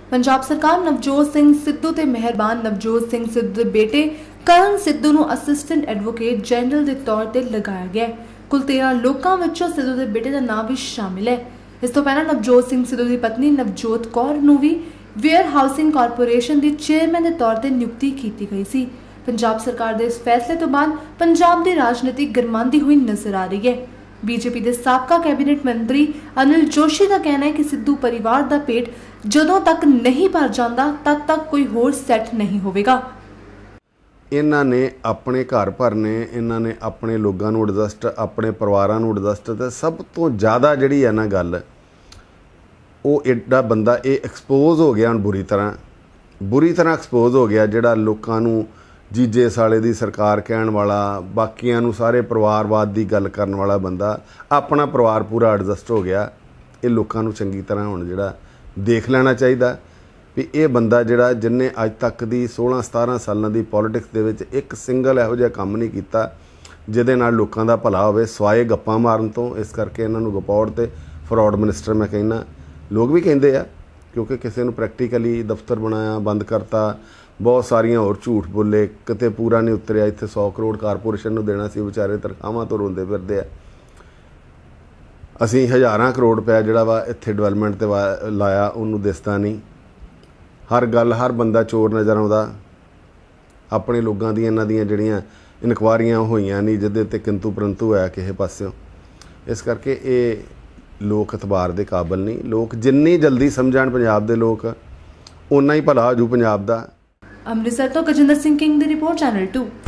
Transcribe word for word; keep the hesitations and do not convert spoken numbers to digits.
पंजाब सरकार नवजोत सिंह सिद्धू ते मेहरबान नवजोत सिंह सिद्धू दे बेटे करण सिद्धू नूं असिस्टेंट एडवोकेट जनरल के तौर पर लगाया गया। कुल तेरह लोगों विचों सिद्धू के बेटे का नाम भी शामिल है। इस तो पहला नवजोत सिंह सिद्धू की पत्नी नवजोत कौर नूं भी वेयर हाउसिंग कारपोरेशन की चेयरमैन के तौर पर नियुक्ति की गई सी। पंजाब सरकार के इस फैसले तो बाद पंजाब की राजनीति गरमाती हुई नजर आ रही है। बीजेपी के साबका कैबिनेट मंत्री अनिल जोशी का कहना है कि सिद्धू परिवार का पेट जदों तक नहीं भर जाता तद तक कोई होर सैट नहीं होगा। इन्हां ने अपने घर भरने, इन्हां ने अपने लोगों को एडजस्ट, अपने परिवारों को एडजस्ट, तो सब तो ज़्यादा जी है ना गल वो एडा बंदा ये एक्सपोज हो गया, बुरी तरह बुरी तरह एक्सपोज हो गया, जोड़ा लोगों जीजे साले दी सरकार कहने वाला, बाकियां नूं सारे परिवारवाद की गल करने वाला बंदा अपना परिवार पूरा एडजस्ट हो गया। ये लोगों को चंगी तरह हुण जिहड़ा देख लेना चाहिए भी ये बंदा जिहड़ा जिन्हें अज तक दी सोलह सतारह सालों की पॉलिटिक्स दे विच एक सिंगल इहो जिहा काम नहीं कीता जिहदे नाल लोकां दा भला होवे सवाए गप्पां मारन तो। इस करके इन्हां नूं गपौड़ ते फ्रॉड मिनिस्टर मैं कहना, लोग भी कहिंदे आ, क्योंकि किसी नूं प्रैक्टिकली दफ्तर बनाया बंद करता, बहुत सारियां होर झूठ बोले, किते पूरा नहीं उतरिया। इत्थे सौ करोड़ कारपोरेशन नूं देना सी, बेचारे तनखाहां तो रोंदे फिरदे आ। असीं हज़ारां करोड़ रुपया जिहड़ा वा इत्थे डिवेलपमेंट ते लाया, उहनूं दिसदा नहीं। हर गल हर बंदा चोर नज़र आउंदा। अपने लोगों दी इन्हां दियां जिहड़ियां इनकुआरियां होईयां नहीं जिहदे ते किंतु परंतु होया किसे पास्यों। इस करके ये लोग इतबार दे काबिल नहीं। लोग जिन्नी जल्दी समझण पंजाब दे लोग उन्ना ही भला हो जू पंजाब दा। अमृतसर तो गजिंदर सिंह किंग दी रिपोर्ट, चैनल टू।